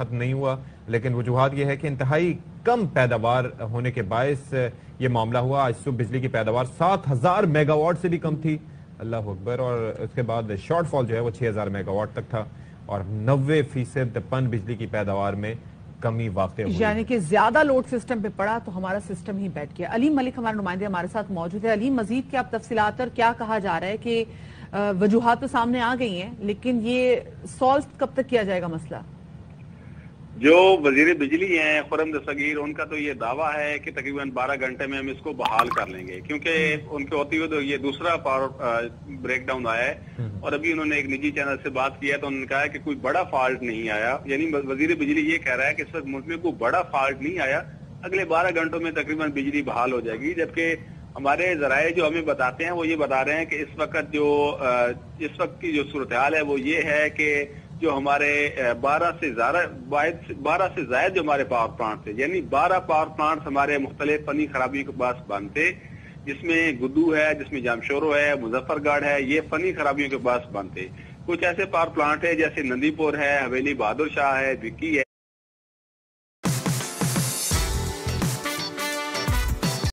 ख़त्म नहीं हुआ, लेकिन वजूहात ये है कि इंतहाई कम पैदावार होने के बायस ये मामला हुआ। आज सुबह बिजली की पैदावार 7000 मेगावाट से भी कम थी, अल्लाह अकबर, और उसके बाद शॉर्टफॉल जो है वो 6000 मेगावाट तक था और 90% पन बिजली की पैदावार में कमी वाक़ई हुई। यानी कि ज्यादा लोड सिस्टम पे पड़ा तो हमारा सिस्टम ही बैठ गया। अलीम मलिक हमारे नुमाइंदे हमारे साथ मौजूद है। अलीम, मजीद क्या तफसीलात और क्या कहा जा रहा है कि वजूहात तो सामने आ गई हैं, लेकिन ये सॉल्व कब तक किया जाएगा मसला? जो वजीर बिजली हैं खुर्रम दस्तगीर, उनका तो ये दावा है कि तकरीबन 12 घंटे में हम इसको बहाल कर लेंगे, क्योंकि उनके होते हुए तो ये दूसरा पावर ब्रेकडाउन आया है और अभी उन्होंने एक निजी चैनल से बात किया तो उन्होंने कहा है कि कोई बड़ा फॉल्ट नहीं आया। यानी वजीर बिजली ये कह रहा है कि इस वक्त मुल्क में कोई बड़ा फॉल्ट नहीं आया, अगले 12 घंटों में तकरीबन बिजली बहाल हो जाएगी। जबकि हमारे जराए जो हमें बताते हैं वो ये बता रहे हैं कि इस वक्त की जो सूरत हाल है वो ये है कि जो हमारे 12 से ज्यादा जो हमारे पावर प्लांट थे, यानी 12 पावर प्लांट हमारे मुख्तलिफ फनी खराबियों के पास बंद थे, जिसमें गुद्दू है, जिसमें जामशोरो है, मुजफ्फरगढ़ है, ये फनी खराबियों के पास बंद थे। कुछ ऐसे पावर प्लांट है जैसे नंदीपुर है, हवेली बहादुर शाह है, विक्की है।